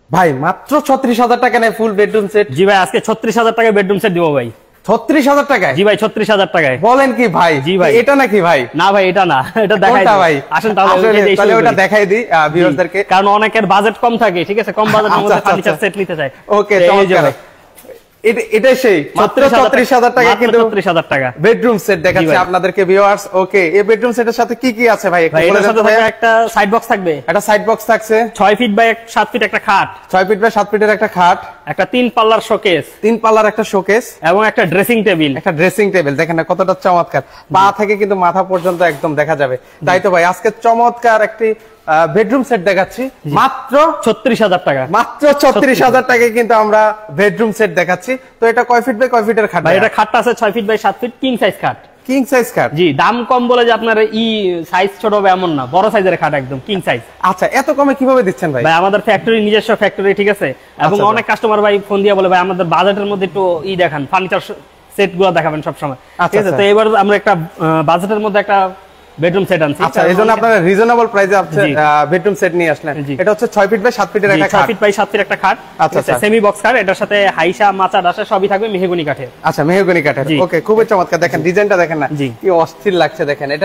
ভাই মাত্র 36,000 টাকা নেয় ফুল বেডরুম সেট। জি ভাই, আজকে 36,000 টাকায় বেডরুম সেট দিব ভাই। 36,000 টাকায়? জি ভাই, 36,000 টাকায়। বলেন কি ভাই? জি ভাই। এটা নাকি ভাই? না ভাই, এটা না, এটা দেখাই দিই ভাই। আসেন তাহলে ওটা দেখাই দিই ভিউয়ারদেরকে, কারণ অনেকের বাজেট কম থাকে, ঠিক আছে, কম বাজেটের মধ্যে ফার্নিচার সেট নিতে চায়। ওকে, চমৎকার। এটা সেই মাত্র 36,000 টাকা, কিন্তু 36,000 টাকা বেডরুম সেট দেখাচ্ছি আপনাদেরকে ভিউয়ার্স। ওকে, এই বেডরুম সেটের সাথে কি কি আছে ভাই একটু বলে দেন তো ভাই। একটা সাইড বক্স থাকবে, একটা সাইড বক্স থাকছে, 6 ফিট বাই 7 ফিট একটা খাট, 6 ফিট বাই 7 ফিটের একটা খাট, একটা 3 পাল্লার শোকেস, 3 পাল্লার একটা শোকেস, এবং একটা ড্রেসিং টেবিল। একটা ড্রেসিং টেবিল দেখেন না কতটা চমৎকার, পা থেকে কিন্তু মাথা পর্যন্ত একদম দেখা যাবে। তাই তো ভাই, আজকে চমৎকার একটি বেডরুম সেট দেখাচ্ছি মাত্র 36,000 টাকা। মাত্র 36,000 টাকায় কিন্তু আমরা বেডরুম সেট দেখাচ্ছি। তো এটা কয় ফিট বাই কয় ফিটের খাট ভাই? এটা খাটটা আছে 6 feet by 7 feet, king size খাট। কিং সাইজ খাট? জি, দাম কম বলে যে আপনার সাইজ ছোট হবে এমন না, বড় সাইজের খাট, একদম কিং সাইজ। আচ্ছা, এত কমে কিভাবে দিচ্ছেন ভাই? ভাই আমাদের ফ্যাক্টরি, নিজস্ব ফ্যাক্টরি, ঠিক আছে, এবং অনেক কাস্টমার ভাই ফোন দিয়ে বলে ভাই আমাদের বাজেটের মধ্যে একটু দেখান, ফার্নিচার সেট গুলো দেখাবেন সব সময়, ঠিক আছে। তো এবার আমরা একটা বাজেটের মধ্যে একটা বেডরুম সেট আনছি। আচ্ছা, এজন্য আপনারা রিজনেবল প্রাইসে বেডরুম সেট নিয়ে আসলেন। এটা হচ্ছে 6 ফিট বাই 7 ফিটের একটা খাট, 6 ফিট বাই 7 ফিট একটা খাট। আচ্ছা, সেমি বক্স খাট, এটার সাথে হাইসা মাচা ডাসা সবই থাকবে মেহগনি কাঠের। আচ্ছা, মেহগনি কাঠের। ওকে, খুবই চমৎকার। দেখেন ডিজাইনটা দেখেন না, কি অস্থির লাগছে। দেখেন এটা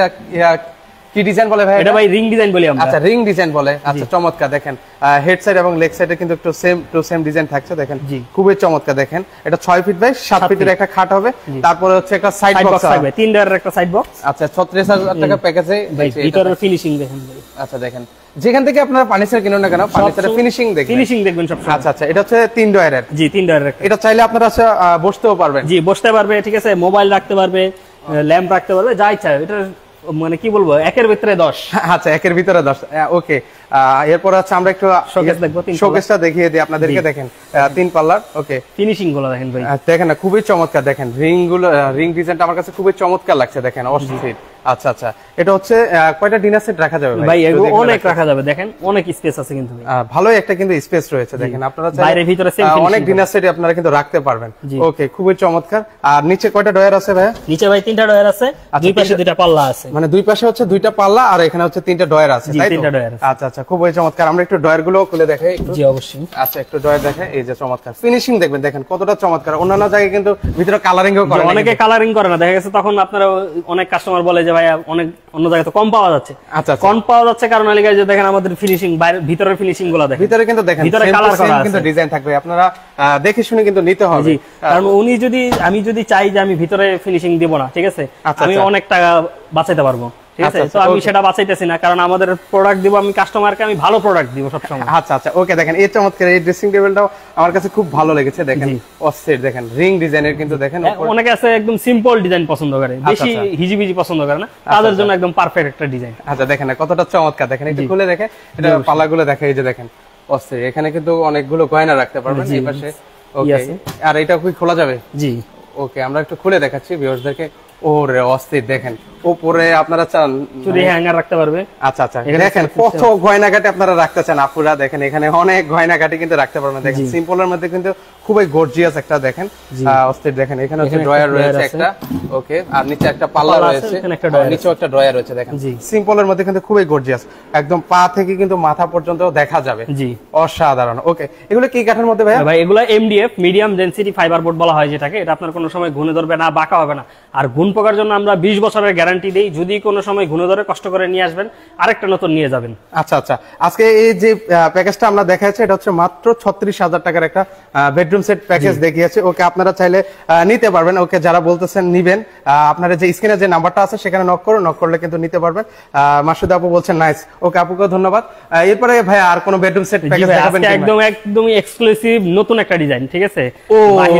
কি ডিজাইন বলে ভাই? এটা ভাই রিং ডিজাইন বলি আমরা। আচ্ছা, রিং ডিজাইন বলে। আচ্ছা, চমৎকার। দেখেন হেড সাইড এবং লেগ সাইডে কিন্তু একটু সেম ডিজাইন থাকছে। দেখেন খুবই চমৎকার। দেখেন এটা 6 ফিট বাই 7 ফিটের একটা খাট হবে। তারপরে হচ্ছে একটা সাইড বক্স থাকবে, 3 ডয়ারের একটা সাইড বক্স। আচ্ছা, 36,000 টাকা প্যাকেজে। ভিতরের ফিনিশিং দেখেন ভাই। আচ্ছা, দেখেন যেখান থেকে আপনারা ফার্নিচার কিনুন না কেন, ফার্নিচারের ফিনিশিং দেখবেন সব। আচ্ছা আচ্ছা, এটা হচ্ছে 3 ডয়ারের। জি, 3 ডয়ারের। এটা চাইলে আপনারা বসতেও পারবেন। জি, বসতে পারবে, ঠিক আছে, মোবাইল রাখতে পারবে, ল্যাম্প রাখতে পারবে, যা ইচ্ছা। এটা মানে কি বলবো, একের ভিতরে 10। আচ্ছা, একের ভিতরে 10। ওকে, এরপর হচ্ছে আমরা একটু শোকেস দেখবো, শোকেসটা দেখিয়ে দিই আপনাদেরকে। দেখেন 3 পাল্লার। ওকে, ফিনিশিং গুলো দেখেন ভাই, দেখেন না খুবই চমৎকার। দেখেন রিং ডিজাইনটা আমার কাছে খুবই চমৎকার লাগছে। দেখেন অস্থির। আচ্ছা আচ্ছা, এটা হচ্ছে কয়টা ডিনার সেট রাখা যাবে ভাই? অনেক রাখা যাবে, দেখেন অনেক স্পেস আছে কিন্তু ভালোই একটা কিন্তু স্পেস রয়েছে। দেখেন আপনারা বাইরে ভিতরে অনেক ডিনার সেট আপনারা কিন্তু রাখতে পারবেন। ওকে, খুবই চমৎকার। আর নিচে কয়টা ডয়ার আছে ভাই? নিচে ভাই 3টা ডয়ার আছে, দুই পাশে 2টা পাল্লা আছে। মানে দুই পাশে হচ্ছে 2টা পাল্লা আর এখানে হচ্ছে 3টা ডয়ার আছে, তাই তো? 3টা ডয়ার আছে। আচ্ছা আচ্ছা, খুবই চমৎকার। আমরা একটু ডয়ার গুলো খুলে দেখাই একটু। জি, অবশ্যই। আচ্ছা, একটু ডয়ার দেখাই। এই যে চমৎকার ফিনিশিং দেখবেন, দেখেন কতটা চমৎকার। অন্যান্য জায়গায় কিন্তু ভিতরে কালারিংও করে, অনেকে কালারিং করে না, দেখা গেছে তখন আপনারা অনেক কাস্টমার বলে যে ভাই অনেক অন্য জায়গায় তো কম পাওয়া যাচ্ছে। আচ্ছা, কম পাওয়া যাচ্ছে কারণ যে দেখেন আমাদের ফিনিশিং, ভিতরের ফিনিশিং গুলো দেখেন, ভিতরে কিন্তু দেখেন ভিতরে কালার করা আছে, কিন্তু ডিজাইন থাকবে। আপনারা দেখে শুনে কিন্তু নিতে হবে, কারণ আমি যদি চাই যে আমি ভিতরে ফিনিশিং দিব না, ঠিক আছে, আমি অনেক টাকা বাঁচাইতে পারবো, ঠিক আছে। তো আমি সেটা বাঁচাইতেছি না, কারণ আমাদের প্রোডাক্ট দিব, আমি কাস্টমারকে আমি ভালো প্রোডাক্ট দিব সব সময়। আচ্ছা আচ্ছা, ওকে। দেখেন এই চমৎকার এই ড্রেসিং টেবিলটাও আমার কাছে খুব ভালো লেগেছে। দেখেন অস্থির। দেখেন রিং ডিজাইনের, কিন্তু দেখেন অনেকে আছে একদম সিম্পল ডিজাইন পছন্দ করে, বেশি হিজিবিজি পছন্দ করে না, তাদের জন্য একদম পারফেক্ট একটা ডিজাইন। আচ্ছা, দেখেন কতটা চমৎকার। দেখেন একটু খুলে দেখেন, এটা পাল্লাগুলো দেখেন। এই যে দেখেন অস্থির। এখানে কিন্তু অনেকগুলো গয়না রাখতে পারবেন এই পাশে। ওকে, আর এটা কি খোলা যাবে? জি। ওকে, আমরা একটু খুলে দেখাচ্ছি ভিউয়ারদেরকে। ওরে অস্থির। দেখেন উপরে আপনারা চান চুরি হ্যাঙ্গার রাখতে পারবে। আচ্ছা আচ্ছা, দেখেন কত গয়নাগাটি আপনারা রাখতে চান আপুরা। দেখেন এখানে অনেক গয়নাগাটি কিন্তু রাখতে পারবেন। দেখেন সিম্পলের মধ্যে কিন্তু খুবই গর্জিয়াস একটা। দেখেন অস্থির। দেখেন এখানে হচ্ছে ড্রয়ার রয়েছে একটা। ওকে, আর নিচে একটা পাল্লা রয়েছে, নিচেও একটা ড্রয়ার রয়েছে। দেখেন সিম্পলের মধ্যে কিন্তু খুবই গর্জিয়াস, একদম পা থেকে কিন্তু মাথা পর্যন্ত দেখা যাবে। জি, অসাধারণ। ওকে, এগুলো কি কাঠের মধ্যে ভাই? ভাই এগুলো MDF, medium density fibre board বলা হয় যেটাকে। এটা আপনার কোনো সময় ঘুনে ধরবে না, বাঁকা হবে না। আর ঘুণ পোকার জন্য আমরা 20 বছরের গ্যারান্টি দেই। যদি কোনো সময় ঘুনে ধরে কষ্ট করে নিয়ে আসবেন, আরেকটা নতুন নিয়ে যাবেন। আচ্ছা আচ্ছা, আজকে এই যে প্যাকেজটা আমরা দেখাচ্ছি, এটা হচ্ছে মাত্র 36,000 টাকার একটা বেডরুম সেট প্যাকেজ দেখিয়েছে। ওকে, আপনারা চাইলে নিতে পারবেন। ওকে, যারা বলতেছেন নিবেন, আপনারা যে স্ক্রিনে যে নাম্বারটা আছে সেখানে নক করলে কিন্তু নিতে পারবেন। মাসুদ আপু বলছেন নাইস। ওকে, আপুকে ধন্যবাদ। এরপরে ভাই আর কোন বেডরুম সেট প্যাকেজ দেখাবেন? একদমই এক্সক্লুসিভ নতুন একটা ডিজাইন, ঠিক আছে। ও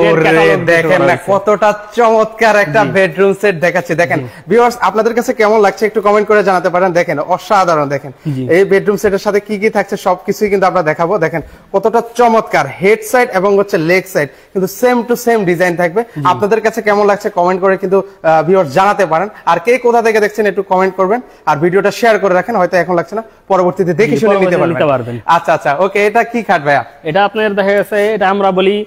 দেখেন না কতটা চমৎকার একটা বেডরুম সেট দেখাচ্ছে। দেখেন ভিউয়ার্স, আপনাদের কাছে কেমন লাগছে একটু কমেন্ট করে জানাতে পারেন। দেখেন অসাধারণ। দেখেন এই বেডরুম সেটের সাথে কি কি থাকছে সবকিছুই কিন্তু আমরা দেখাবো। দেখেন কতটা চমৎকার হেড সাইড এবং হচ্ছে লেগ সাইড কিন্তু সেম টু সেম ডিজাইন থাকবে। আপনাদের কাছে কেমন লাগছে কমেন্ট করে কিন্তু ভিউয়ার্স জানাতে পারেন। আর কে কোথা থেকে দেখছেন একটু কমেন্ট করবেন, আর ভিডিওটা শেয়ার করে রাখেন। হয়তো এখন লাগছে না, পরবর্তীতে দেখে শুনে নিতে পারবেন। আচ্ছা আচ্ছা, ওকে। এটা কি খাট ভাইয়া? এটা আপনার দেখা গেছে, এটা আমরা বলি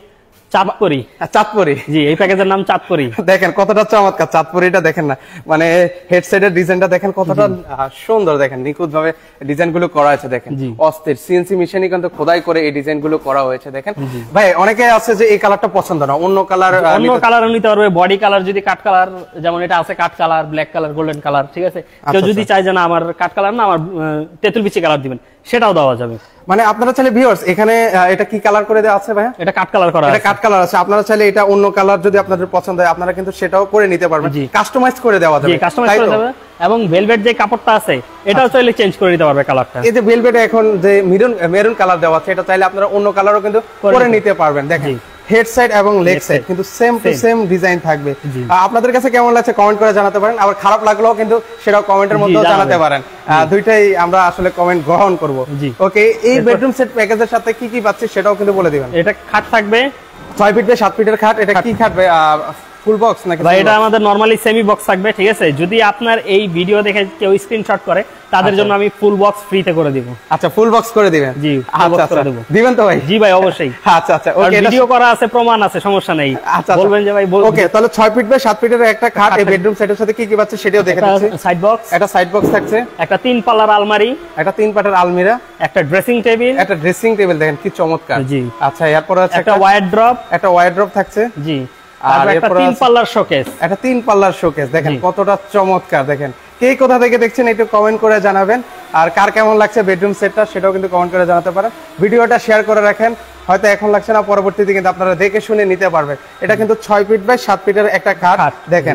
চাঁদপুরি। চাঁদপুরি, জি, এই প্যাকেজের নাম চাঁদপুরি। দেখেন কতটা চমৎকার চাঁদপুরিটা, দেখেন না মানে হেডসেটের ডিজাইনটা দেখেন কতটা সুন্দর, দেখেন নিখুঁত ভাবে ডিজাইন গুলো করা হয়েছে, দেখেন অস্থির সিএনসি মেশিনে কিন্তু খোদাই করে এই ডিজাইন গুলো করা হয়েছে। দেখেন ভাই অনেকে আছে যে এই কালারটা পছন্দ না, অন্য কালার নিতে পারবে, বডি কালার যদি কাট কালার, যেমন এটা আছে কাট colour, black colour, golden colour, ঠিক আছে। কেউ যদি চায় যে না আমার কাট কালার না, আমার তেঁতুল বিচি কালার দিবেন, সেটাও দেওয়া যাবে। মানে আপনারা চাইলে ভিউয়ার্স এখানে এটা কি কালার করে দেওয়া আছে ভাইয়া? এটা কাট কালার করা আছে, এটা কাট কালার আছে। আপনারা চাইলে এটা অন্য কালার যদি আপনাদের পছন্দ হয় আপনারা কিন্তু সেটাও করে নিতে পারবেন, কাস্টমাইজ করে দেওয়া যাবে। জি, কাস্টমাইজ করে দেওয়া যাবে। এবং ভেলভেট যে কাপড়টা আছে এটাও চাইলে চেঞ্জ করে দিতে পারবে কালারটা। এই যে ভেলভেটে এখন যে মেরুন কালার দেওয়া আছে, এটা চাইলে আপনারা অন্য কালারও কিন্তু করে নিতে পারবেন। দেখেন হেড সাইড এবং লেগ সাইড কিন্তু সেম টু সেম ডিজাইন থাকবে। আপনাদের কাছে কেমন লাগছে কমেন্ট করে জানাতে পারেন, আবার খারাপ লাগলেও কিন্তু সেটাও কমেন্টের মধ্যেও জানাতে পারেন। দুইটাই আমরা আসলে কমেন্ট গ্রহণ করব। ওকে, এই বেডরুম সেট প্যাকেজের সাথে কি কি পাচ্ছি সেটাও কিন্তু বলে দিবেন। এটা খাট থাকবে 6 ফিট বাই 7 ফিটের খাট। এটা কি খাট ভাই? ফুল বক্স নাকি? ভাই এটা আমাদের নরমালি সেমি বক্স থাকবে, ঠিক আছে। যদি আপনার এই ভিডিও দেখে কেউ স্ক্রিনশট করে তাদের জন্য আমি ফুল বক্স ফ্রিতে করে দিব। আচ্ছা, ফুল বক্স করে দিবেন? জি, ফুল বক্স করে দেব। দিবেন তো ভাই? জি ভাই, অবশ্যই। আচ্ছা আচ্ছা, ওকে, ভিডিও করা আছে, প্রমাণ আছে, সমস্যা নেই। বলবেন যে ভাই ওকে, তাহলে 6 ফিট বাই 7 ফিটের একটা খাট এই বেডরুম সেটের সাথে কি কি পাচ্ছে সেটাও দেখে দিচ্ছি। সাইড বক্স, একটা সাইড বক্স থাকছে, একটা 3 পাল্লার আলমারি, একটা 3 পাটের আলমিরা, একটা ড্রেসিং টেবিল, দেখেন কি চমৎকার। জি। আচ্ছা, এরপর আছে একটা ওয়ারড্রপ থাকছে। জি। আর একটা 3 পাল্লার শোকেস, একটা 3 পাল্লার শোকেস, দেখেন কতটা চমৎকার। দেখেন কে কোথা থেকে দেখছেন একটু কমেন্ট করে জানাবেন, আর কার কেমন লাগছে বেডরুম সেটটা সেটাও কিন্তু কমেন্ট করে জানাতে পারেন। ভিডিওটা শেয়ার করে রাখেন, হয়তো এখন লাগছে না, পরবর্তীতে কিন্তু আপনারা দেখে শুনে নিতে পারবেন। এটা কিন্তু 6 ফিট বাই 7 ফিটের একটা খাট, দেখেন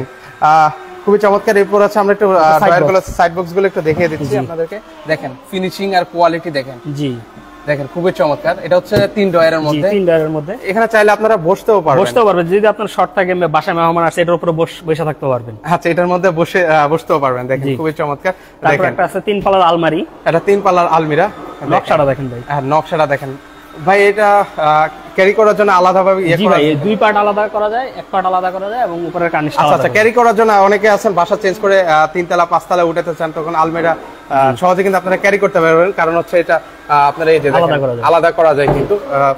খুবই চমৎকার। এরপর আছে আমরা একটু সাইড বক্স গুলো একটু দেখিয়ে দিচ্ছি আপনাদেরকে। দেখেন ফিনিশিং আর কোয়ালিটি দেখেন। জি, দেখেন খুবই চমৎকার। এটা হচ্ছে 3 ডয়ারের মধ্যে। এখানে চাইলে আপনারা বসতেও পারবেন, যদি আপনার শর্ট থাকে বাসায় মেহমান আসে এটার উপরে বসে থাকতে পারবেন। আচ্ছা, এটার মধ্যে বসতেও পারবেন। দেখেন খুবই চমৎকার। তারপর একটা আছে 3 পাল্লার আলমারি, এটা 3 পাল্লার আলমিরা। নকশাটা দেখেন ভাই, নকশাটা দেখেন ভাই। এটা ক্যারি করার জন্য আলাদাভাবে জি ভাই, 2 পার্ট আলাদা করা যায়, 1 পার্ট আলাদা করা যায়, এবং উপরের কার্নিশ আলাদা। আচ্ছা, ক্যারি করার জন্য অনেকে আছেন বাসা চেঞ্জ করে 3 তলা 5 তলা উঠাতে চান, তখন আলমিরা সহজে কিন্তু আপনারা ক্যারি করতে পারবেন, কারণ হচ্ছে এটা আপনারা এই যে আলাদা করা যায় কিন্তু।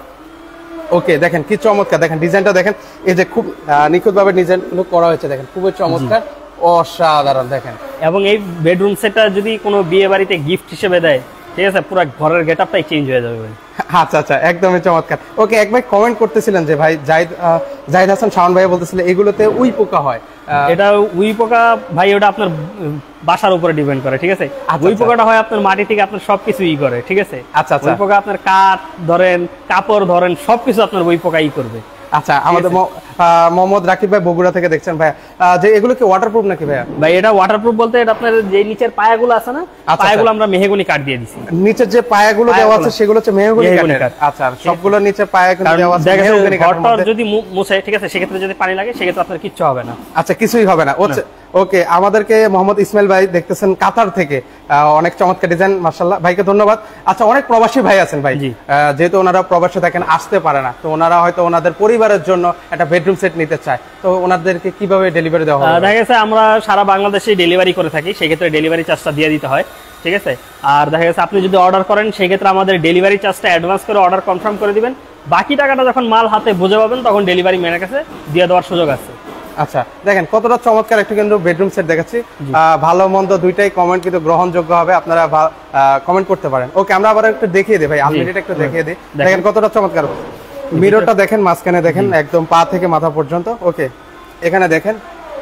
ওকে, দেখেন কি চমৎকার। দেখেন ডিজাইনটা দেখেন, এই যে খুব নিখুঁতভাবে ডিজাইন করা হয়েছে, দেখেন খুবই চমৎকার, অসাধারণ। দেখেন, এবং এই বেডরুম সেটটা যদি কোনো বিয়ে বাড়িতে গিফট হিসেবে দেয়, ঠিক আছে, পুরো ঘরের গেটআপটাই চেঞ্জ হয়ে যাবে। আচ্ছা আচ্ছা, একদমই চমৎকার। ওকে, এক ভাই কমেন্ট করতেছিলেন যে ভাই জাহিদ হাসান শাওন ভাই বলতেছিলেন এগুলোতে উই পোকা হয়। এটা উই পোকা ভাই, ওটা আপনার বাসার উপরে ডিপেন্ড করে, ঠিক আছে। উই পোকাটা হয় আপনার মাটি থেকে আপনার সবকিছু করে, ঠিক আছে। আচ্ছা আচ্ছা, উই পোকা আপনার কাঠ ধরেন, কাপড় ধরেন, সবকিছু আপনার উই পোকা করবে। আচ্ছা, আমাদের মোহাম্মদ রাকিব ভাই বগুড়া থেকে দেখছেন ভাইয়া, যে এগুলো কি ওয়াটারপ্রুফ নাকি ভাইয়া? ভাই এটা ওয়াটারপ্রুফ বলতে এটা আপনার যে নিচের পায়াগুলো আছে না, পায়াগুলো আমরা মেহগনি কাঠ দিয়ে দিছি। নিচের যে পায়াগুলো দেওয়া আছে সেগুলো হচ্ছে মেহগনি কাঠ। আচ্ছা, সবগুলোর নিচে পায়া কিন্তু দেওয়া আছে মেহগনি কাঠ। ঘরটা যদি মুছে, ঠিক আছে, সেক্ষেত্রে যদি পানি লাগে সেক্ষেত্রে আপনার কিচ্ছু হবে না। আচ্ছা, কিছুই হবে না। ওকে, আমাদেরকে মোহাম্মদ ইসমাইল ভাই দেখতেছেন কাতার থেকে, অনেক চমৎকার ডিজাইন, মাশাআল্লাহ, ভাইকে ধন্যবাদ। আচ্ছা, অনেক প্রবাসী ভাই আছেন ভাই, যেহেতু ওনারা প্রবাসে থাকেন, আসতে পারে না, তো ওনারা হয়তো ওনাদের পরিবারের জন্য একটা বেডরুম সেট নিতে চায়, তো ওনাদেরকে কিভাবে ডেলিভারি দেওয়া হবে? দেখা গেছে আমরা সারা বাংলাদেশে ডেলিভারি করে থাকি, সেক্ষেত্রে ডেলিভারি চার্জটা দিয়ে দিতে হয়, ঠিক আছে। আর দেখা গেছে আপনি যদি অর্ডার করেন সেক্ষেত্রে আমাদের ডেলিভারি চার্জটা অ্যাডভান্স করে অর্ডার কনফার্ম করে দিবেন, বাকি টাকাটা যখন মাল হাতে বুঝে পাবেন তখন ডেলিভারি ম্যানের কাছে দিয়ে দেওয়ার সুযোগ আছে। আচ্ছা, দেখেন কতটা চমৎকার একটা কিন্তু বেডরুম সেট দেখাচ্ছি। ভালো মন্দ দুইটাই কমেন্ট কিন্তু গ্রহণযোগ্য হবে, আপনারা কমেন্ট করতে পারেন। ওকে, আমরা আবার একটু দেখিয়ে দিই ভাই, আলমিরাটা একটু দেখিয়ে দিই। দেখেন কতটা চমৎকার। মিররটা দেখেন, মাঝখানে দেখেন একদম পা থেকে মাথা পর্যন্ত। ওকে, এখানে দেখেন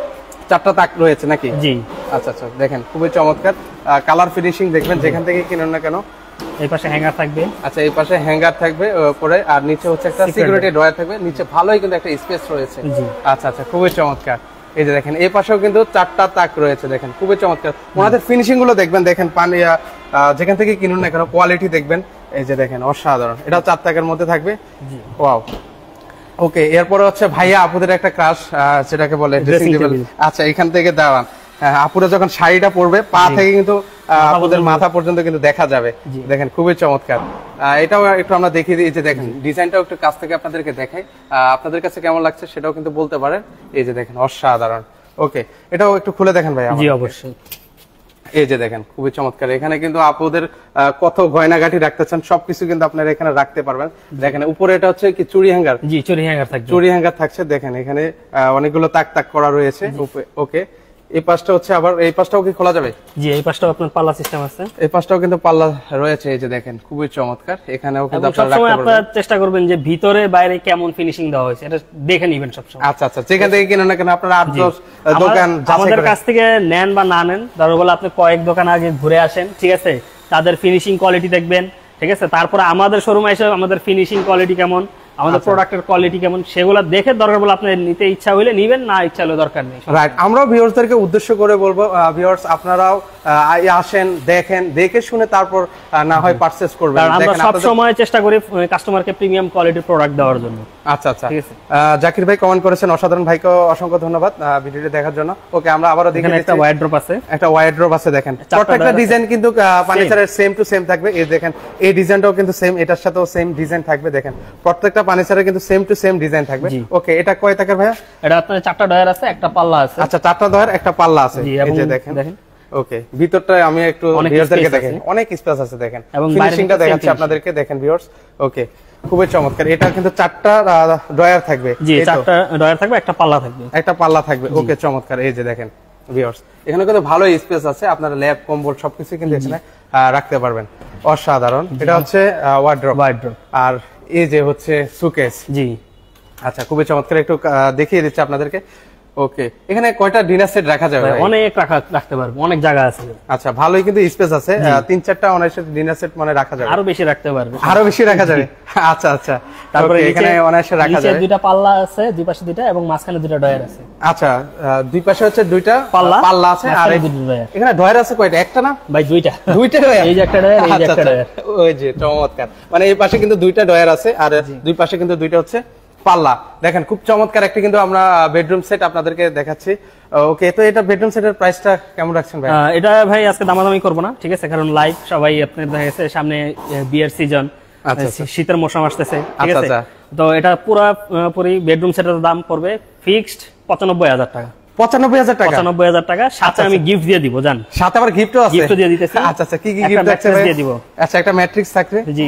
4টা তাক রয়েছে নাকি? জি। আচ্ছা আচ্ছা, দেখেন খুবই চমৎকার। কালার ফিনিশিং দেখবেন যেখান থেকে কিনুন না কেন। এই পাশে হ্যাঙ্গার থাকবে। আচ্ছা, এই পাশে হ্যাঙ্গার থাকবে উপরে, আর নিচে হচ্ছে একটা সিকিউরিটি ড্রয়ার থাকবে, নিচে ভালোই কিন্তু একটা স্পেস রয়েছে। আচ্ছা আচ্ছা, খুবই চমৎকার। এই যে দেখেন এই পাশেও কিন্তু 4টা তাক রয়েছে, দেখেন খুবই চমৎকার। ওনাদের ফিনিশিং গুলো দেখবেন, দেখেন পানি যেখান থেকে কিনুন না কেন কোয়ালিটি দেখবেন, এই যে দেখেন অসাধারণ। এটাও 4 তাকের মধ্যে থাকবে। ওয়াও। ওকে, এরপরে হচ্ছে ভাইয়া আপুদের একটা ক্রাশ, যেটাকে বলে ড্রেসিং টেবিল। আচ্ছা, এখান থেকে দাঁড়ান, আপুরা যখন শাড়িটা পরবে পা থেকে কিন্তু আপুদের মাথা পর্যন্ত কিন্তু দেখা যাবে, দেখেন খুবই চমৎকার। এটাও একটু আমরা দেখিয়ে দিই, যে দেখেন ডিজাইনটাও একটু কাছ থেকে আপনাদেরকে দেখাই, আপনাদের কাছে কেমন লাগছে সেটাও কিন্তু বলতে পারেন। এই যে দেখেন অসাধারণ। ওকে, এটাও একটু খুলে দেখেন ভাই। জি অবশ্যই। এই যে দেখেন খুবই চমৎকার, এখানে কিন্তু আপুদের কত গয়নাগাটি রাখতে চান সবকিছু কিন্তু আপনারা এখানে রাখতে পারবেন। দেখেন উপরে এটা হচ্ছে কি চুড়ি হ্যাঙ্গার, জি চুড়ি হ্যাঙ্গার থাকবে, চুড়ি হ্যাঙ্গার থাকছে। দেখেন এখানে অনেকগুলো তাক তাক করা রয়েছে। ওকে, এই পাশটা হচ্ছে আবার এই পাশটাও কি খোলা যাবে? জি এই পাশটাও আপনার পাল্লা সিস্টেম আছে, এই পাশটাও কিন্তু পাল্লা রয়েছে। এই যে দেখেন খুবই চমৎকার, এখানেও কিন্তু আপনারা রাখতে পারবেন। আপনারা চেষ্টা করবেন যে ভিতরে বাইরে কেমন ফিনিশিং দেওয়া হয়েছে এটা দেখে নেবেন সব সময়। আচ্ছা আচ্ছা, যেখান থেকে কিনেন না কেন আপনারা 8-10 দোকান আমাদের কাছ থেকে নেন বা না নেন, ধরো বলে আপনি কয়েক দোকান আগে ঘুরে আসেন, ঠিক আছে, তাদের ফিনিশিং কোয়ালিটি দেখবেন, ঠিক আছে, তারপরে আমাদের শোরুমে এসে আমাদের ফিনিশিং কোয়ালিটি কেমন, আমাদের প্রোডাক্টের কোয়ালিটি কেমন সেগুলো দেখে দরকার বলে আপনি নিতে ইচ্ছা হইলে নিবেন, না ইচ্ছা হলে দরকার নেই। রাইট, আমরাও ভিউয়ার্সদেরকে উদ্দেশ্য করে বলবো ভিউয়ার্স আপনারাও আসেন, দেখেন, দেখে শুনে তারপর না হয় পারচেজ করবেন। আমরা সব সময় চেষ্টা করি কাস্টমারকে প্রিমিয়াম কোয়ালিটির প্রোডাক্ট দেওয়ার জন্য। আচ্ছা আচ্ছা, জাকির ভাই কমেন্ট করেছেন, অসাধারণ, ভাইকে অসংখ্য ধন্যবাদ ভিডিওটি দেখার জন্য। ওকে, আমরা আবারও দেখে নিচ্ছি। একটা ওয়াইড্রপ আছে, একটা ওয়াইড্রপ আছে। দেখেন প্রত্যেকটা ডিজাইন কিন্তু ফার্নিচারের সেম টু সেম থাকবে। এই দেখেন এই ডিজাইনটাও কিন্তু সেম, এটার সাথেও সেম ডিজাইন থাকবে। দেখেন প্রত্যেকটা ফার্নিচারের কিন্তু সেম টু সেম ডিজাইন থাকবে। ওকে, এটা কয় টাকার ভাইয়া? এটা আপনার 4টা ডয়ার আছে, একটা পাল্লা আছে। আচ্ছা, 4টা ডয়ার, একটা পাল্লা আছে। এই যে দেখেন, ওকে, ভিতরটা আমি একটু ভিউয়ারদেরকে দেখেন, অনেক স্পেস আছে। দেখেন ফিনিশিংটা দেখাচ্ছি আপনাদেরকে, দেখেন ভিউয়ার্স। ওকে, খুবই চমৎকার, এটা কিন্তু 4টা ডয়ার থাকবে। জি 4টা ডয়ার থাকবে, একটা পাল্লা থাকবে, একটা পাল্লা থাকবে। ওকে, চমৎকার। এই যে দেখেন ভিউয়ার্স, এখানে কিন্তু ভালো স্পেস আছে, আপনারা ল্যাব কম্বল সবকিছু কিন্তু এখানে রাখতে পারবেন। অসাধারণ, এটা হচ্ছে ওয়ার্ড্রপ। আর এই যে হচ্ছে সুকেস। জি আচ্ছা, খুবই চমৎকার, একটু দেখিয়ে দিচ্ছি আপনাদেরকে। ওকে, এখানে কয়টা ডিনার সেট রাখা যাবে? অনেক রাখতে পারবো, অনেক জায়গা আছে। আচ্ছা, ভালোই কিন্তু স্পেস আছে, 3-4টা অনায়াসে ডিনার সেট মানে রাখা যাবে। আরো বেশি রাখতে পারবে, আরো বেশি রাখা যাবে। আচ্ছা আচ্ছা, তারপরে এখানে অনায়াসে রাখা যাবে। দুইটা পাল্লা আছে, দুই পাশে দুইটা, এবং মাঝখানে দুইটা ডয়ার আছে। আচ্ছা, দুই পাশে হচ্ছে দুইটা পাল্লা আছে, আর এখানে ডয়ার আছে কয়টা? একটা না ভাই, দুইটা ডয়ার। এই যে একটা ডয়ার, এই যে একটা ডয়ার। ওই যে চমৎকার, মানে এই পাশে কিন্তু দুইটা ডয়ার আছে, আর দুই পাশে কিন্তু দুইটা হচ্ছে পাল্লা। দেখেন খুব চমৎকার একটা কিন্তু আমরা বেডরুম সেট আপনাদেরকে দেখাচ্ছি। ওকে, তো এটা বেডরুম সেটের প্রাইসটা কেমন রাখছেন ভাই? এটা ভাই আজকে দামাদামি করব না, ঠিক আছে, কারণ লাইভ সবাই আপনাদের দেখা গেছে সামনে বিয়ের সিজন, শীতের মৌসুম আসতেছে, ঠিক আছে। তো এটা পুরোপুরি বেডরুম সেটের দাম পড়বে ফিক্সড 95,000 টাকা। 95,000 টাকা? 95,000 টাকা, সাথে আমি গিফট দিয়ে দিব, জান, সাথে আবার গিফটও আছে? গিফট দিয়ে দিতেছি। আচ্ছা আচ্ছা, কি কি গিফট আছে ভাই? দিয়ে দিব। আচ্ছা, একটা ম্যাট্রিক্স থাকবে, জি,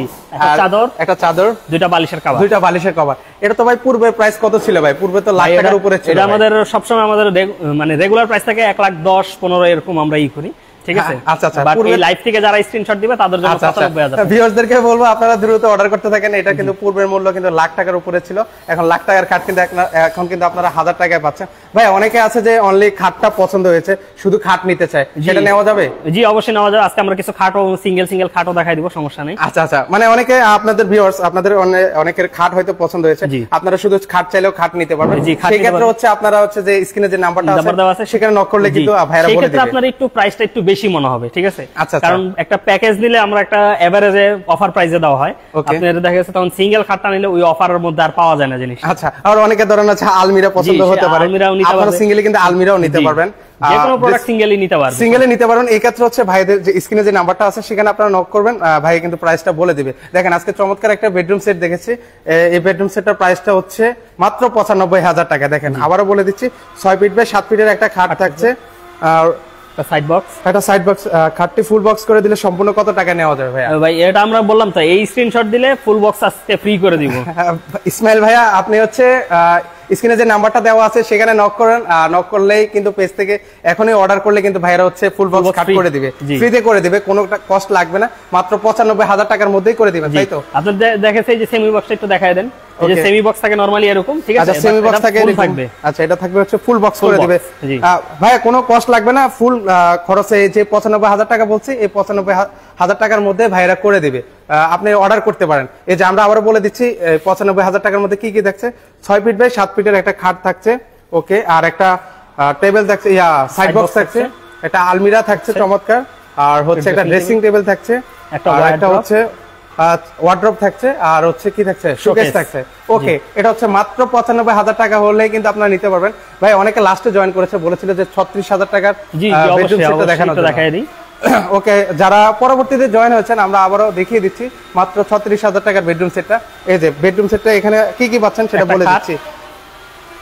একটা চাদর, দুইটা বালিশের কভার। এটা তো ভাই পূর্বে প্রাইস কত ছিল ভাই? পূর্বে তো লাখ টাকার উপরে ছিল। এটা আমাদের সবসময় আমাদের মানে রেগুলার প্রাইস থাকে 1,10,15 এরকম আমরা করি, ঠিক আছে। আচ্ছা আচ্ছা, এই লাইভ থেকে যারা স্ক্রিনশট দিবে তাদের জন্য 95,000। ভিউয়ারদেরকে বলবো আপনারা দ্রুত অর্ডার করতে থাকেন। এটা কিন্তু পূর্বের মূল্য কিন্তু লাখ টাকার উপরে ছিল, এখন লাখ টাকার খাট কিন্তু এখন কিন্তু আপনারা 1000 টাকায় পাচ্ছেন। ভাই অনেকে আছে যে অনলি খাটটা পছন্দ হয়েছে, শুধু খাট নিতে চায়, সেটা নেওয়া যাবে? জি অবশ্যই নেওয়া যাবে। আজকে আমরা কিছু খাটও সিঙ্গেল খাটও দেখাই দিব, সমস্যা নেই। আচ্ছা আচ্ছা, মানে অনেকে আপনাদের ভিউয়ার্স, আপনাদের অনেকের খাট হয়তো পছন্দ হয়েছে, আপনারা শুধু খাট চাইলেও খাট নিতে পারবেন। সেই ক্ষেত্রে হচ্ছে আপনারা হচ্ছে যে স্ক্রিনে যে নাম্বারটা আছে সেখানে নক করলে কিন্তু ভাইরা বলে দিবে। আপনার একটু প্রাইসটা একটু বেশি মনে হবে, ঠিক আছে। কারণ একটা প্যাকেজ নিলে আমরা একটা এভারেজে অফার প্রাইসে দেওয়া হয়, আপনাদের দেখা যাচ্ছে তখন সিঙ্গেল খাটটা নিলে ওই অফারের মধ্যে আর পাওয়া যায় না জিনিস। আচ্ছা, আর অনেকে ধরেন আছে আলমিরা পছন্দ হতে পারে, আপনারা সিঙ্গেলি কিন্তু আলমিরাও নিতে পারবেন, যে কোনো প্রোডাক্ট সিঙ্গেলি নিতে পারবেন। এই ক্ষেত্রে হচ্ছে ভাইদের যে স্ক্রিনে যে নাম্বারটা আছে সেখানে আপনারা নক করবেন, ভাই কিন্তু প্রাইসটা বলে দিবে। দেখেন আজকে চমৎকার একটা বেডরুম সেট দেখেছি, এই বেডরুম সেটটার প্রাইসটা হচ্ছে মাত্র 95,000 টাকা। দেখেন আবারও বলে দিচ্ছি, 6 ফিট বাই 7 ফিটের একটা খাট থাকছে, আর সাইড বক্স, একটা সাইড বক্স। খাটটি ফুল বক্স করে দিলে সম্পূর্ণ কত টাকা নেওয়া যাবে ভাইয়া? ভাই এটা আমরা বললাম তো, এই স্ক্রিনশট দিলে ফুল বক্স আজকে ফ্রি করে দিব। ইসমাইল ভাইয়া, আপনি হচ্ছে স্ক্রিনে যে নাম্বারটা দেওয়া আছে সেখানে নক করেন, নক করলেই কিন্তু পেজ থেকে এখনই অর্ডার করলে কিন্তু ভাইরা হচ্ছে ফুল বক্স কাট করে দিবে, ফ্রিতে করে দিবে, কোনো কষ্ট লাগবে না, মাত্র 95,000 টাকার মধ্যেই করে দিবেন, তাই তো? আপনি দেখেছেন এই যে সেমি বক্সটা একটু দেখায় দেন, এই যে সেমি বক্স থাকে নরমালি এরকম, ঠিক আছে। আচ্ছা, সেমি বক্স থাকে এরকম থাকবে। আচ্ছা, এটা থাকবে হচ্ছে ফুল বক্স করে দিবে ভাইয়া, কোনো কষ্ট লাগবে না, ফুল খরচে যে 95,000 টাকা বলছি, এই 95,000 টাকার মধ্যে ভাইরা করে দিবে, আপনি অর্ডার করতে পারেন। এই যে আমরা আবার বলে দিচ্ছি 95,000 টাকার মধ্যে কি কি থাকছে, 6 ফিট বাই 7 ফিটের একটা খাট থাকছে, ওকে, আর একটা টেবিল থাকছে, সাইড বক্স থাকছে, একটা আলমিরা থাকছে চমৎকার, আর হচ্ছে একটা ড্রেসিং টেবিল থাকছে, একটা হচ্ছে ওয়ার্ড্রপ থাকছে, আর হচ্ছে কি থাকছে, শোকেস থাকছে। ওকে, এটা হচ্ছে মাত্র 95,000 টাকা হলে কিন্তু আপনারা নিতে পারবেন। ভাই অনেকে লাস্টে জয়েন করেছে, বলেছিল যে 36,000 টাকার বেডরুম সেটটা দেখাই দিই। ওকে, যারা পরবর্তীতে জয়েন হয়েছেন আমরা আবারও দেখিয়ে দিচ্ছি, মাত্র 36,000 টাকার বেডরুম সেটটা। এই যে বেডরুম সেটটা এখানে কি কি পাচ্ছেন সেটা বলে দিচ্ছি।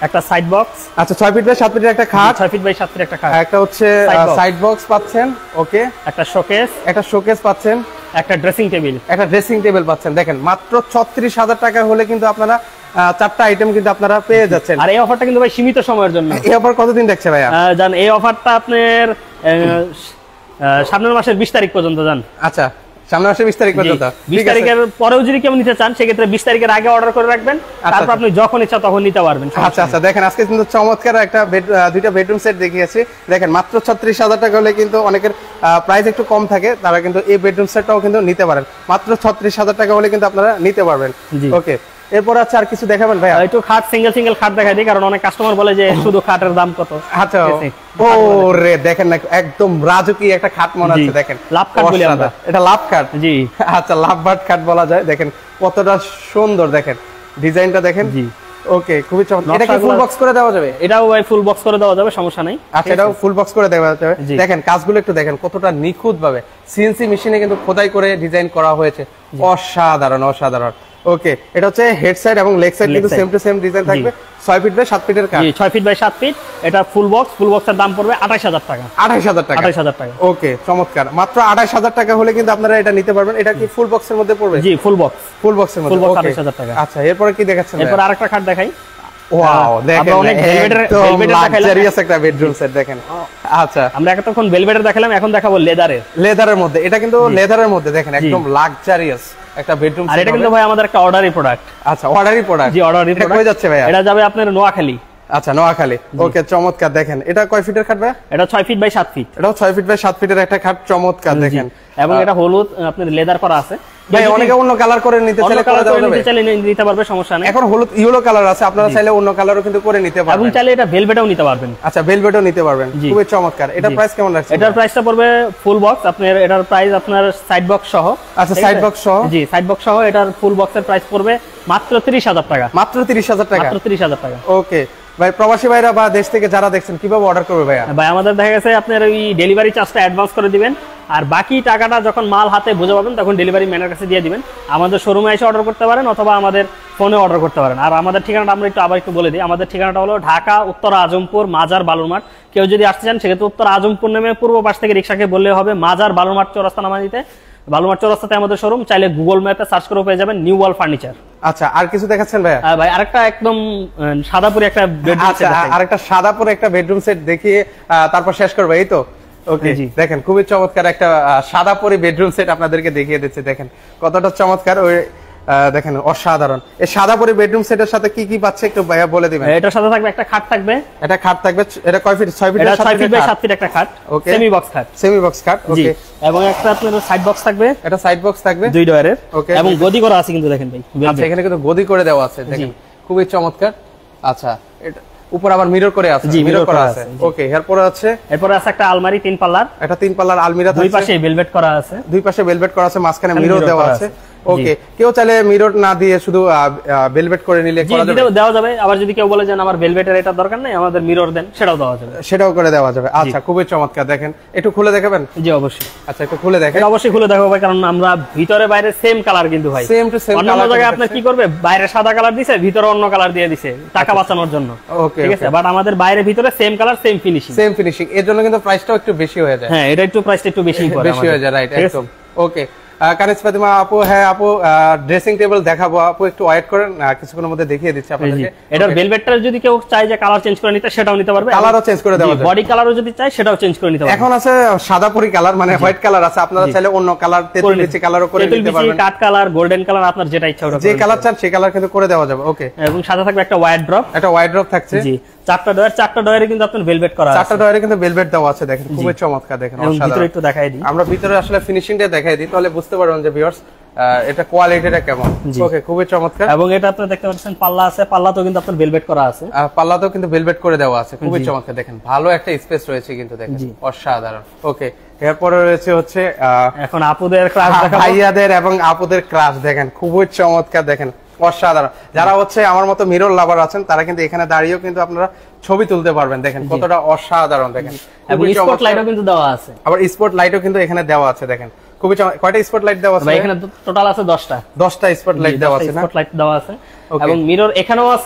একটা সাইড বক্স। আচ্ছা 6 ফিট বাই 7 ফিটের একটা খাট, 6 ফিট বাই 7 ফিটের একটা খাট। একটা হচ্ছে সাইড বক্স পাচ্ছেন, ওকে। একটা শোকেস পাচ্ছেন, একটা ড্রেসিং টেবিল পাচ্ছেন। দেখেন মাত্র 36,000 টাকা হলে কিন্তু আপনারা 4টা আইটেম কিন্তু আপনারা পেয়ে যাচ্ছেন। আর এই অফারটা কিন্তু ভাই সীমিত সময়ের জন্য। এই অফার কতদিন দেখছে ভাইয়া? জান এই অফারটা আপনার সামনের মাসের 20 তারিখ পর্যন্ত জান। আচ্ছা সামনের মাসের 20 তারিখ পর্যন্ত। 20 তারিখের পরেও যদি কেউ নিতে চান সেক্ষেত্রে 20 তারিখের আগে অর্ডার করে রাখবেন, তারপর আপনি যখন ইচ্ছা তখন নিতে পারবেন। আচ্ছা দেখেন আজকে কিন্তু চমৎকার একটা দুইটা বেডরুম সেট দেখিয়েছি। দেখেন মাত্র 36,000 টাকা হলে কিন্তু অনেকের প্রাইস একটু কম থাকে, তারা কিন্তু এই বেডরুম সেটটাও কিন্তু নিতে পারেন। মাত্র 36,000 টাকা হলে কিন্তু আপনারা নিতে পারবেন। ওকে, এরপর আছে আর কিছু দেখাবেন ভাইয়া? একটু খাট সিঙ্গেল খাট দেখাই দিই, কারণ অনেক কাস্টমার বলে যে শুধু খাটের দাম কত। আচ্ছা ওরে দেখেন না একদম রাজকীয় একটা খাট মনে হচ্ছে। দেখেন লাভ খাট বলি আমরা, এটা লাভ খাট। জি আচ্ছা লাভ বাট খাট বলা যায়। দেখেন কতটা সুন্দর, দেখেন ডিজাইনটা দেখেন। জি ওকে, খুবই চমৎকার। এটা কি ফুল বক্স করে দেওয়া যাবে? এটাও ভাই ফুল বক্স করে দেওয়া যাবে, সমস্যা নাই। আচ্ছা এটাও ফুল বক্স করে দেওয়া যাবে। দেখেন কাজগুলো একটু দেখেন কতটা নিখুঁত ভাবে সিএনসি মেশিনে কিন্তু খোদাই করে ডিজাইন করা হয়েছে। অসাধারণ। ওকে, এটা হচ্ছে হেড সাইড এবং লেগ সাইড কিন্তু সেম টু সেম ডিজাইন থাকবে। 6 ফিট বাই 7 ফিটের কাট। 6 ফিট বাই 7 ফিট। এটা ফুল বক্সের দাম পড়বে 28,000 টাকা। 28,000 টাকা। ওকে, চমৎকার। মাত্র 28,000 টাকা হলে কিন্তু আপনারা এটা নিতে পারবেন। এটা কি ফুল বক্সের মধ্যে পড়বে? জি ফুল বক্সের মধ্যে। 28,000 টাকা। আচ্ছা এরপরে কি দেখাচ্ছেন? এরপর আরেকটা খাট দেখাই। ওয়াও, দেখেন অনেক ভেলভেটের লাক্সারিয়াস একটা বেডরুম সেট দেখেন। আচ্ছা আমরা এতক্ষণ ভেলভেটের দেখালাম, এখন দেখাবো লেদারের মধ্যে। এটা কিন্তু লেদারের মধ্যে দেখেন একদম লাক্সারিয়াস একটা বেডরুম সেট। আর এটা কিন্তু ভাই আমাদের একটা অর্ডারি প্রোডাক্ট। আচ্ছা অর্ডারি প্রোডাক্ট। জি অর্ডারি প্রোডাক্ট। কই যাচ্ছে ভাইয়া? এটা যাবে আপনার নোয়াখালী। আচ্ছা নোয়াখালী। ওকে, চমৎকার। দেখেন এটা কয় ফিটের খাট ভাই? এটা 6 ফিট বাই 7 ফিট। এটাও 6 ফিট বাই 7 ফিটের একটা খাট। চমৎকার দেখেন। এবং এটা হলুদ আপনার লেদার করা আছে। ভাই অনেকে অন্য কালার করে নিতে চাইলে করে দেওয়া যাবে। চাইলে নিতে পারবে, সমস্যা নেই। এখন হলুদ ইয়েলো কালার আছে, আপনারা চাইলে অন্য কালারও কিন্তু করে নিতে পারবেন। এবং চাইলে এটা ভেলভেটও নিতে পারবেন। আচ্ছা ভেলভেটও নিতে পারবেন। খুবই চমৎকার। এটার প্রাইস কেমন রাখছেন? এটার প্রাইসটা পড়বে ফুল বক্স আপনার, এটার প্রাইস আপনার সাইড বক্স সহ। আচ্ছা সাইড বক্স সহ। জি সাইড বক্স সহ এটার ফুল বক্সের প্রাইস পড়বে মাত্র 30,000 টাকা। মাত্র 30,000 টাকা। মাত্র 30,000 টাকা। ওকে ভাই, প্রবাসী ভাইরা বা দেশ থেকে যারা দেখছেন কিভাবে অর্ডার করবে ভাইয়া? ভাই আমাদের দেখা গেছে আপনার ওই ডেলিভারি চার্জটা অ্যাডভান্স করে দিবেন, আর বাকি টাকাটা যখন মাল হাতে বুঝে পাবেন তখন ডেলিভারি ম্যানের কাছে দিয়ে দিবেন। আমাদের শোরুমে এসে অর্ডার করতে পারেন অথবা আমাদের ফোনে অর্ডার করতে পারেন। আর আমাদের ঠিকানাটা আমরা আবার একটু বলে দিই। আমাদের ঠিকানাটা হলো ঢাকা উত্তর আজমপুর মাজার বালুরমাঠ। কেউ যদি আসতে চান সেক্ষেত্রে উত্তর আজমপুর নেমে পূর্ব পাশ থেকে রিক্সাকে বললে হবে মাজার বালুরমাঠ চৌরাস্তা নামা দিতে। বালুরমাঠ চৌরাস্তাতে আমাদের শোরুম। চাইলে গুগল ম্যাপে সার্চ করে পেয়ে যাবেন নিউ ওয়ার্ল্ড ফার্নিচার। আচ্ছা আর কিছু দেখাচ্ছেন ভাইয়া? ভাই আরেকটা একদম সাদাপুরি একটা বেডরুম সেট। আচ্ছা আরেকটা সাদাপুরি একটা বেডরুম সেট দেখিয়ে তারপর শেষ করব, এই তো? ওকে, দেখেন খুবই চমৎকার একটা সাদাপুরি বেডরুম সেট আপনাদেরকে দেখিয়ে দিচ্ছে। দেখেন কতটা চমৎকার। ওই দেখেন অসাধারণ। এই সাদাপুরি বেডরুম সেটের সাথে কি কি পাচ্ছে একটু ভাইয়া বলে দিবেন? এটার সাথে থাকবে একটা খাট থাকবে। এটা খাট থাকবে। এটা কয় ফিট? 6 ফিট। এটা 6 ফিট বাই 7 ফিট একটা খাট। ওকে, সেমি বক্স খাট। ওকে, এবং একটা আপনার সাইড বক্স থাকবে। এটা সাইড বক্স থাকবে 2 ডয়ারের। ওকে, এবং গদি করা আছে কিন্তু দেখেন ভাই। আচ্ছা এখানে কিন্তু গদি করে দেওয়া আছে, দেখেন খুবই চমৎকার। আচ্ছা এটা উপর আবার মিরর করে আছে। মিরর করা আছে। ওকে, এরপর আছে একটা আলমারি 3 পাল্লার। এটা 3 পাল্লার আলমিরা থাকছে। দুই পাশে ভেলভেট করা আছে। মাঝখানে মিরর দেওয়া আছে। ওকে, কেউ চাইলে মিরর না দিয়ে শুধু ভেলভেট করে নিলে করা যাবে? দেওয়া যাবে। আবার যদি কেউ বলে যে আমার ভেলভেটের এটা দরকার নাই, আমাদের মিরর দেন, সেটাও দেওয়া যাবে। সেটাও করে দেওয়া যাবে। আচ্ছা খুবই চমৎকার। দেখেন একটু খুলে দেখাবেন? জি অবশ্যই। আচ্ছা একটু খুলে দেখেন। অবশ্যই খুলে দেখাবো ভাই, কারণ আমরা ভিতরে বাইরে সেম কালার কিন্তু ভাই। Same to same colour. অন্য জায়গায় আপনি কি করবে, বাইরে সাদা কালার দিয়েছে, ভিতরে অন্য কালার দিয়ে দিয়েছে টাকা বাঁচানোর জন্য। ওকে, ঠিক আছে। বাট আমাদের বাইরে ভিতরে সেম কালার সেম ফিনিশিং। এর জন্য কিন্তু প্রাইসটাও একটু বেশি হয়ে যায়। হ্যাঁ, এটা একটু প্রাইসটা একটু বেশি হয়ে যায়। রাইট, একদম। ওকে কানিজ ফাতিমা আপু, হ্যাঁ আপু ড্রেসিং টেবিল দেখাবো। আপু একটু ওয়েট করেন, কিছুক্ষণের মধ্যে দেখিয়ে দিচ্ছি আপনাদেরকে। এটার ভেলভেটটা যদি কেউ চায় যে কালার চেঞ্জ করে নিতে, সেটাও নিতে পারবে। কালারও চেঞ্জ করে দেওয়া যাবে। বডি কালারও যদি চায় সেটাও চেঞ্জ করে নিতে পারবে। এখন আছে সাদাপুরি কালার, মানে হোয়াইট কালার আছে। আপনারা চাইলে অন্য কালার তেতুল বিচি কালারও করে নিতে পারবেন। কাট কালার, গোল্ডেন কালার, আপনার যেটা ইচ্ছা ওটা যে কালার চান সেই কালার কিন্তু করে দেওয়া যাবে। ওকে, এবং সাথে থাকবে একটা ওয়াইড থাকছে। জি, 4টা ডয়ারে কিন্তু আপনার ভেলভেট করা আছে। 4টা ডয়ারে কিন্তু ভেলভেট দেওয়া আছে। দেখেন খুবই চমৎকার। দেখেন ভিতরে একটু দেখাই দিই। আমরা ভিতরে আসলে ফিনিশিংটা দেখাই দিই, তাহলে বুঝতে পারবেন যে ভিউয়ার্স এটা কোয়ালিটিটা কেমন। ওকে, খুবই চমৎকার। এবং এটা আপনি দেখতে পাচ্ছেন পাল্লা আছে, পাল্লাতেও কিন্তু আপনার ভেলভেট করা আছে। পাল্লাতেও কিন্তু ভেলভেট করে দেওয়া আছে। খুবই চমৎকার। দেখেন ভালো একটা স্পেস রয়েছে কিন্তু, দেখেন অসাধারণ। ওকে, এরপরে রয়েছে হচ্ছে এখন আপুদের ক্রাশ দেখাবো। ভাইয়াদের এবং আপুদের ক্রাশ দেখেন খুবই চমৎকার। দেখেন অসাধারণ। যারা হচ্ছে আমার মতো মিরর লাভার আছেন তারা কিন্তু এখানে দাঁড়িয়েও কিন্তু আপনারা ছবি তুলতে পারবেন। দেখেন কতটা অসাধারণ। দেখেন এবং স্পট লাইটও কিন্তু দেওয়া আছে। আবার স্পট লাইটও কিন্তু এখানে দেওয়া আছে। দেখেন খুবই কয়টা স্পট লাইট দেওয়া আছে? এখানে টোটাল আছে 10টা। 10টা স্পট লাইট দেওয়া আছে। স্পট লাইট দেওয়া আছে। এবং মিরর এখানেও আছে,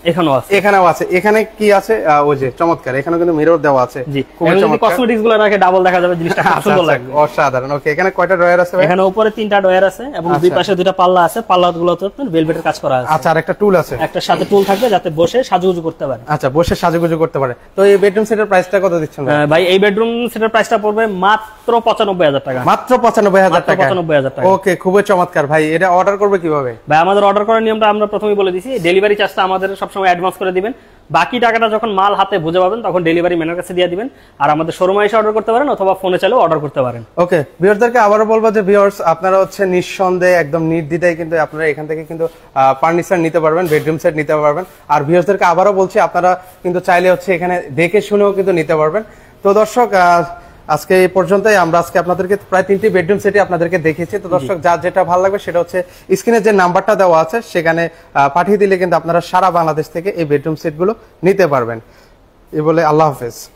এখানেও আছে। এখানে কি আছে? ওই যে চমৎকার, এখানে কিন্তু মিরর দেওয়া আছে। খুব চমৎকার, কসমেটিক্স গুলো রাখে ডাবল দেখা যাবে, জিনিসটা খুব সুন্দর লাগবে, অসাধারণ। ওকে, এখানে কয়টা ড্রয়ার আছে ভাই? এখানে উপরে 3টা ড্রয়ার আছে এবং দুই পাশে 2টা পাল্লা আছে, পাল্লাগুলোতে আপনার ভেলভেটের কাজ করা আছে। আচ্ছা, আর একটা টুল আছে, একটা সাথে টুল থাকবে যাতে বসে সাজুগুজু করতে পারে। আচ্ছা, বসে সাজুগুজু করতে পারে। তো এই বেডরুম সেটের প্রাইসটা কত দিচ্ছেন ভাই? এই বেডরুম সেটের প্রাইসটা পড়বে মাত্র 95,000 টাকা। মাত্র 95,000 টাকা? 95,000 টাকা। ওকে, খুবই চমৎকার ভাই। এটা অর্ডার করবে কিভাবে ভাই? আমাদের অর্ডার করার নিয়মটা আমরা প্রথমেই বলে দিছি, ডেলিভারি চার্জটা আমাদের সবসময় অ্যাডভান্স করে দিবেন, বাকি টাকাটা যখন মাল হাতে বুঝে পাবেন তখন ডেলিভারি ম্যানের কাছে দিয়ে দিবেন। আর আমাদের শোরুমে এসে অর্ডার করতে পারেন অথবা ফোনে চাইলেও অর্ডার করতে পারেন। ওকে, ভিউয়ারদেরকে আবারও বলবো যে ভিউয়ার্স, আপনারা হচ্ছে নিঃসন্দেহে একদম নির্দ্বিধায় কিন্তু আপনারা এখান থেকে কিন্তু ফার্নিচার নিতে পারবেন, বেডরুম সেট নিতে পারবেন। আর ভিউয়ারদেরকে আবারও বলছি, আপনারা কিন্তু চাইলে হচ্ছে এখানে দেখে শুনেও কিন্তু নিতে পারবেন। তো দর্শক, আজকে এই পর্যন্তই। আমরা আজকে আপনাদেরকে প্রায় 3টি বেডরুম সেটই আপনাদেরকে দেখিয়েছি। তো দর্শক, যার যেটা ভালো লাগবে সেটা হচ্ছে স্ক্রিনে যে নাম্বারটা দেওয়া আছে সেখানে পাঠিয়ে দিলে কিন্তু আপনারা সারা বাংলাদেশ থেকে এই বেডরুম সেটগুলো নিতে পারবেন। এই বলে আল্লাহ হাফেজ।